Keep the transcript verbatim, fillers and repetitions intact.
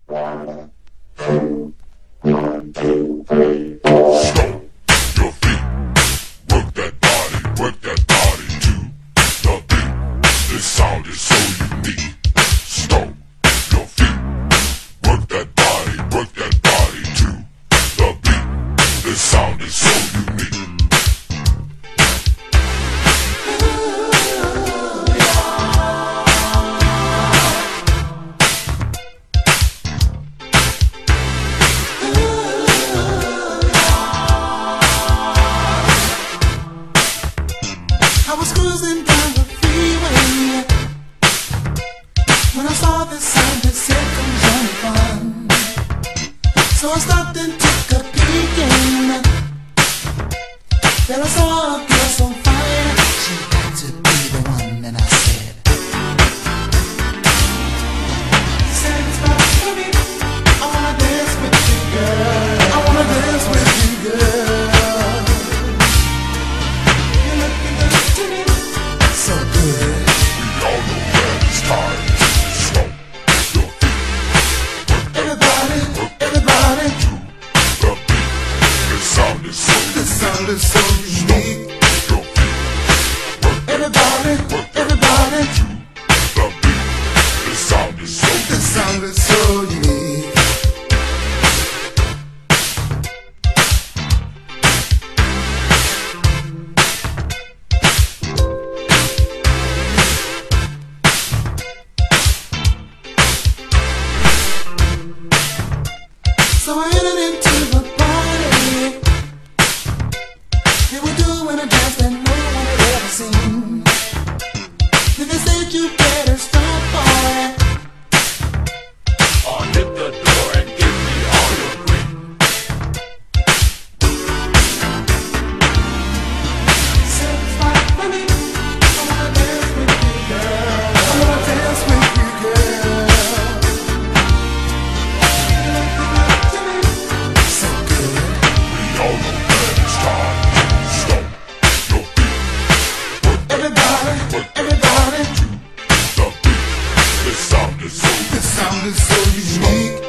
One, two, one, two, three, four. Stomp your feet, work that body, work that body to the beat. This sound is so unique. Stomp your feet, work that body, work that body to the beat. This sound is so unique. I was cruising down the freeway when I saw this sign that said "Come join the fun." So I stopped and took a peek in. Then I saw a girl so fine, she had to be the one, and I said, "Satisfied me, I wanna dance with you, girl. I wanna dance with you, girl. You're looking good to me, so good." We all know that it's time to stomp your feet. Everybody, everybody, The beat, the sound is so the sound is so unique. your feet. Everybody, everybody, The beat, the sound is so the sound is so unique. So I entered into the party. They were doing a dance that no one had ever seen. Then they said, "You better stop, boy." Or hit the door and give me all your green. Said, "Stop for me. I wanna dance with you, girl. I wanna dance with you, girl. You're looking good to me, so good." We all know that it's time to stomp your feet. Everybody, everybody, The beat, the sound is so the sound is so unique.